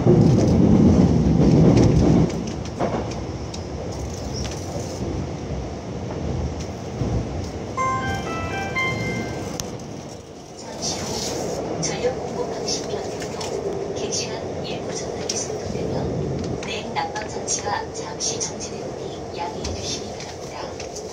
잠시 정지되오니 양해해 주시기 바랍니다.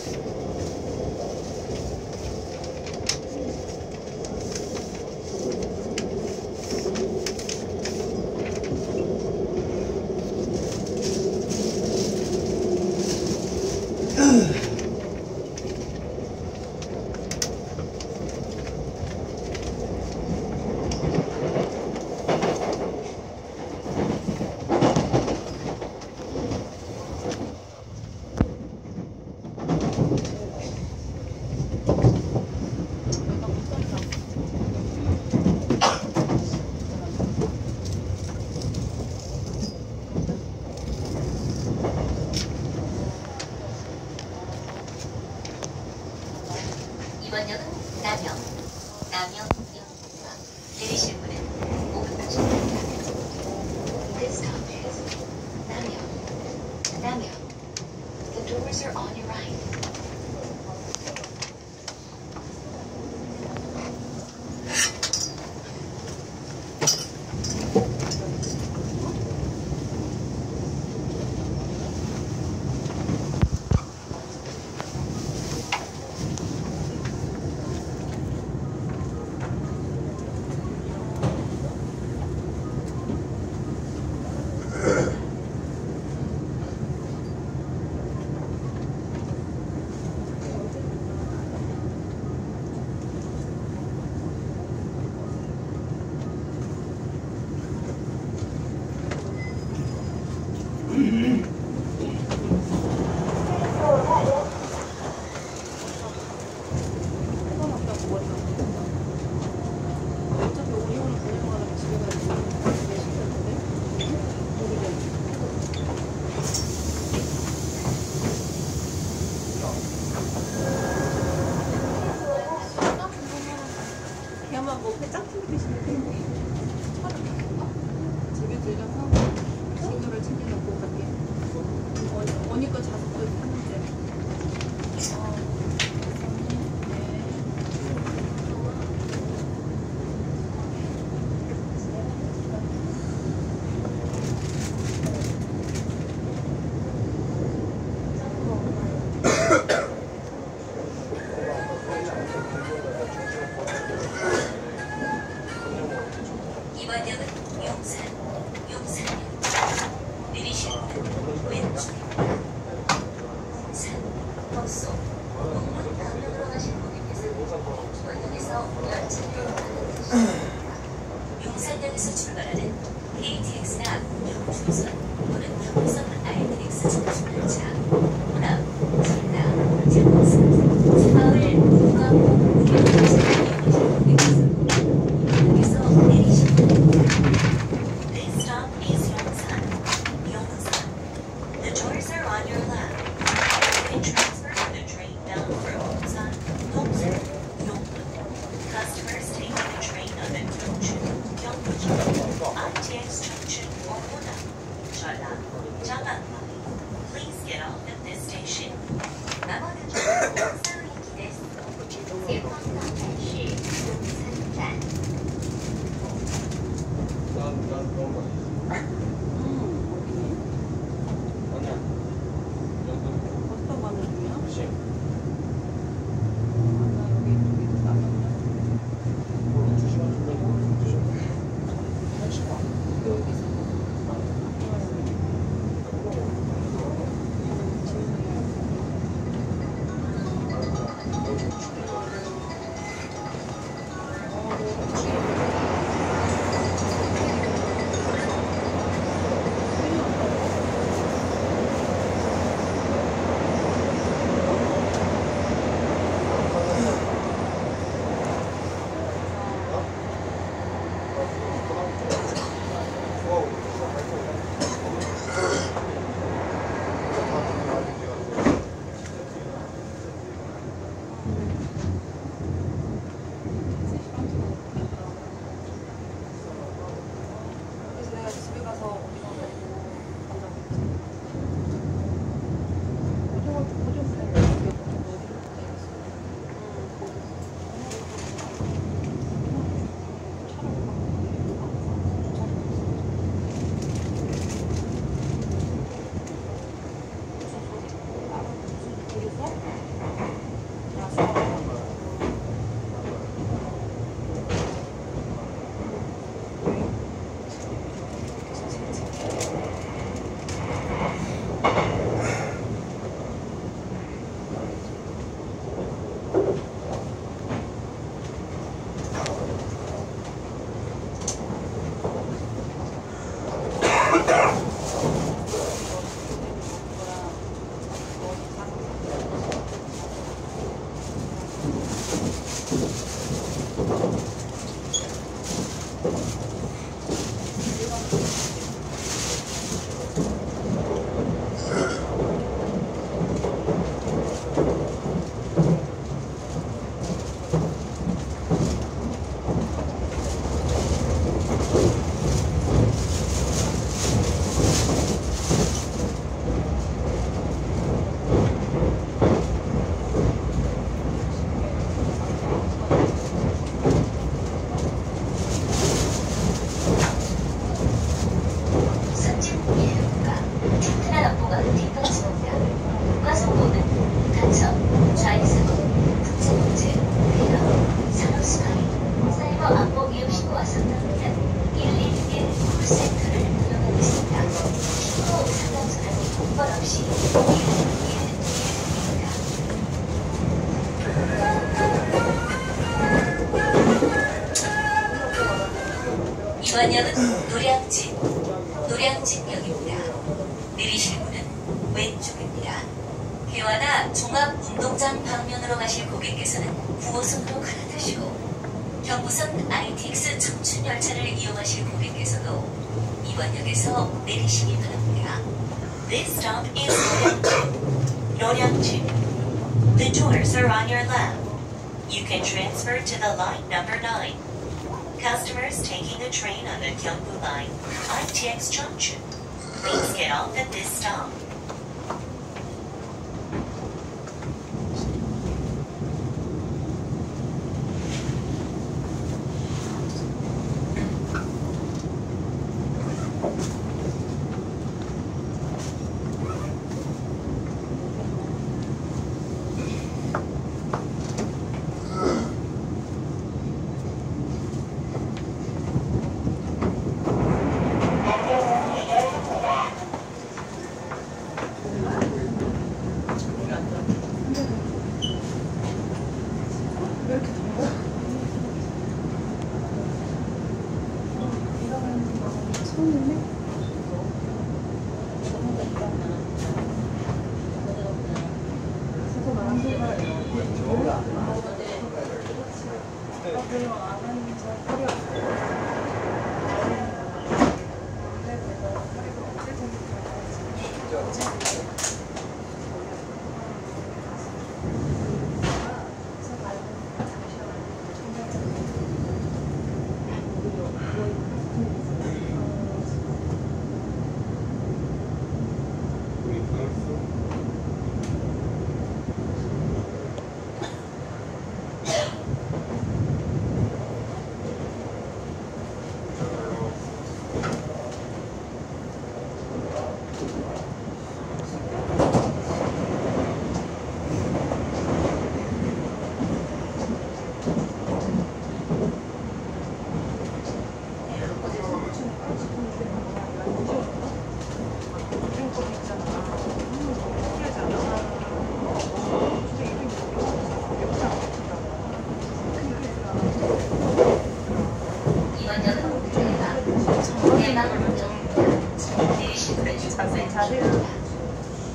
이번 역은 남영역입니다. 내리실 문은 오른쪽 쪽입니다. This stop is 남영. The doors are on your right. 그야만 뭐 짝퉁 드시면 되는데 집에 들려서 친구를 챙겨놓고 갈게요. 언니 거 자석도 샀는데 이번 역은 용산역. 내리실 문은 왼쪽입니다. 버스 목문 강릉으로 가실 고객께서는 원역에서 열차를 타는 용산역에서 출발하는 KTX나 경부선 또는 경부선 RTX 정류장열차 호남, 전남, 장성, 마을, 무광호, 우려까지 이용하실 고객께서 역에서 내리십니다. This stop is Yongsan. The doors are on your left. You can transfer to the train bound for Yongsan, Yongsan. Customers taking the train on the Chungcheon, Gyeongbucheon, ITX Chungcheon or Honam, Jeolla, Jangan line. Please get off at this 이번 역은 노량진역입니다. 내리실 문은 왼쪽입니다. 개화나 종합운동장 방면으로 가실 고객께서는 9호선으로 갈아타시고 경부선 ITX 청춘열차를 이용하실 고객께서도 이번 역에서 내리시기 바랍니다. This stop is Noryangin. The doors are on your left. You can transfer to the line number 9. Customers taking a train on the Gyeongbu Line, ITX Junction, please get off at this stop.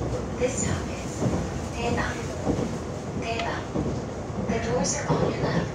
This stop is Daebang. The doors are on your left.